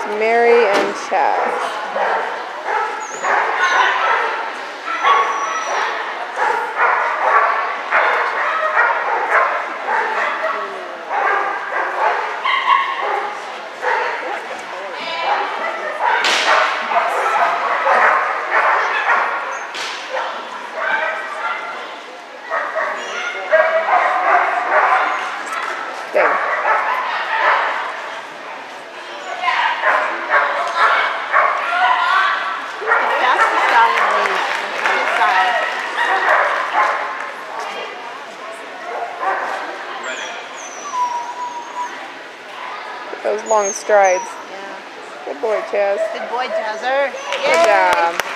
Mary and Chaz. Those long strides. Yeah. Good boy, Chaz. Good boy, Chazzer. Good job.